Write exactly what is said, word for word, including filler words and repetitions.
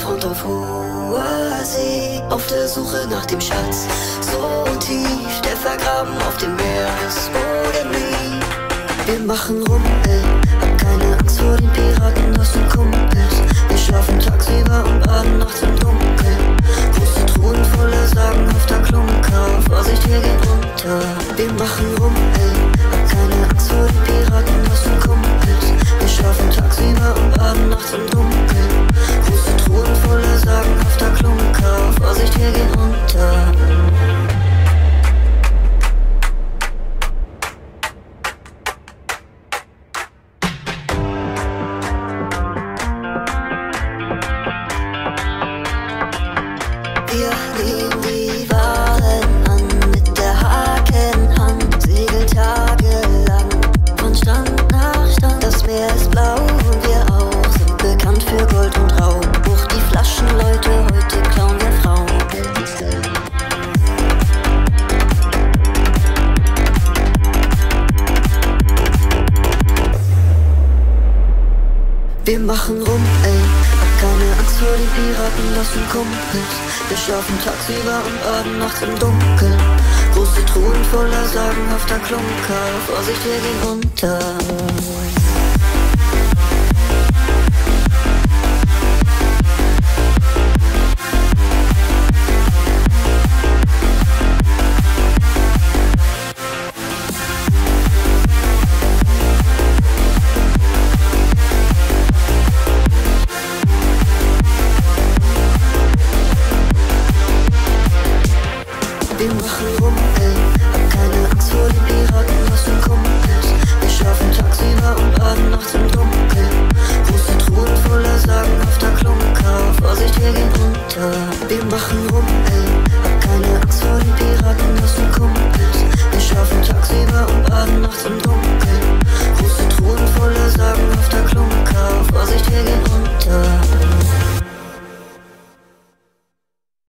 Strand auf hoher See, auf der Suche nach dem Schatz. So tief, der vergraben auf dem Meeresboden liegt. Wir machen Rummel, hab keine Angst vor den Piraten, das sind Kumpels. Wir schlafen tagsüber und baden nachts im Dunkeln. Große Truhen voller sagenhafter Klunker, Vorsicht, wir gehen unter. Wir machen Rummel, hab keine Angst vor den Piraten, das sind Kumpels. Wir schlafen tagsüber und baden nachts im Dunkeln. Große Truhen voller sagenhafter Klunker, Vorsicht, wir gehen unter. Wir nehmen die Waren an mit der Hakenhand, segeln tagelang von Strand nach Strand. Das Meer ist blau und wir auch, sind bekannt für Gold und Raum. Hoch die Flaschen, Leute, heute klauen wir Frauen. Wir machen rum, ey, hab keine Angst vor den Piraten, das sind Kumpels. Wir schlafen tagsüber und baden nachts im Dunkeln. Große Truhen voller sagenhafter Klunker, Vorsicht, wir gehen unter.